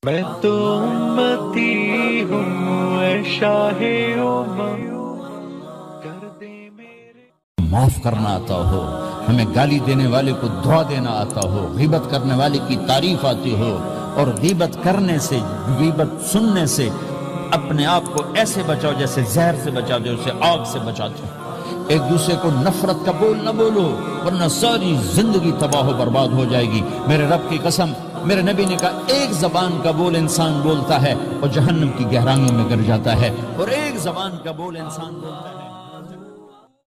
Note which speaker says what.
Speaker 1: मैं तो उम्मती हूँ ऐ शाहे उम्मत कर दे मेरे।
Speaker 2: माफ करना आता हो, हमें गाली देने वाले को दुआ देना आता हो, गीबत करने वाले की तारीफ आती हो, और गीबत करने से, गीबत सुनने से अपने आप को ऐसे बचाओ जैसे जहर से बचाते हो, उसे आग से बचाते हो। एक दूसरे को नफरत का बोल न बोलो, वरना सारी जिंदगी तबाह बर्बाद हो जाएगी। मेरे रब की कसम, मेरे नबी ने कहा, एक जबान का बोल इंसान बोलता है और जहन्नम की गहराइयों में गिर जाता है, और एक जबान का बोल इंसान बोलता है।